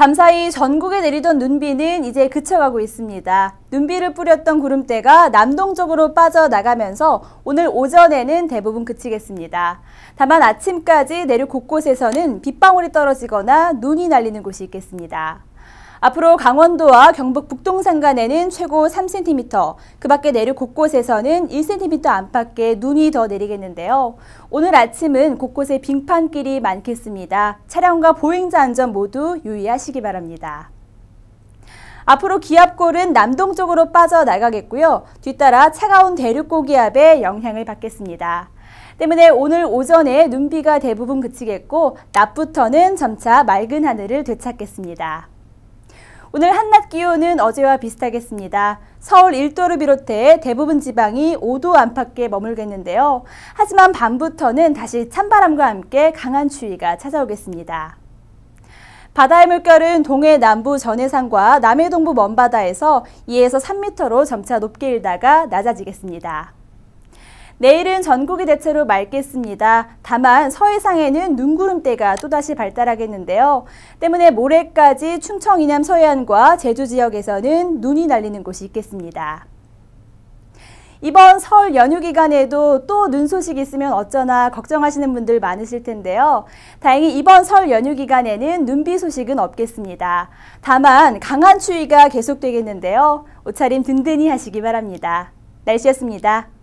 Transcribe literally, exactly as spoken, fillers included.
밤사이 전국에 내리던 눈비는 이제 그쳐가고 있습니다. 눈비를 뿌렸던 구름대가 남동쪽으로 빠져나가면서 오늘 오전에는 대부분 그치겠습니다. 다만 아침까지 내륙 곳곳에서는 빗방울이 떨어지거나 눈이 날리는 곳이 있겠습니다. 앞으로 강원도와 경북 북동산간에는 최고 삼 센티미터, 그 밖에 내륙 곳곳에서는 일 센티미터 안팎의 눈이 더 내리겠는데요. 오늘 아침은 곳곳에 빙판길이 많겠습니다. 차량과 보행자 안전 모두 유의하시기 바랍니다. 앞으로 기압골은 남동쪽으로 빠져나가겠고요. 뒤따라 차가운 대륙 고기압의 영향을 받겠습니다. 때문에 오늘 오전에 눈비가 대부분 그치겠고 낮부터는 점차 맑은 하늘을 되찾겠습니다. 오늘 한낮 기온은 어제와 비슷하겠습니다. 서울 일 도를 비롯해 대부분 지방이 오 도 안팎에 머물겠는데요. 하지만 밤부터는 다시 찬바람과 함께 강한 추위가 찾아오겠습니다. 바다의 물결은 동해 남부 전해상과 남해 동부 먼바다에서 이에서 삼 미터로 점차 높게 일다가 낮아지겠습니다. 내일은 전국이 대체로 맑겠습니다. 다만 서해상에는 눈구름대가 또다시 발달하겠는데요. 때문에 모레까지 충청 이남 서해안과 제주 지역에서는 눈이 날리는 곳이 있겠습니다. 이번 설 연휴 기간에도 또 눈 소식이 있으면 어쩌나 걱정하시는 분들 많으실 텐데요. 다행히 이번 설 연휴 기간에는 눈비 소식은 없겠습니다. 다만 강한 추위가 계속되겠는데요. 옷차림 든든히 하시기 바랍니다. 날씨였습니다.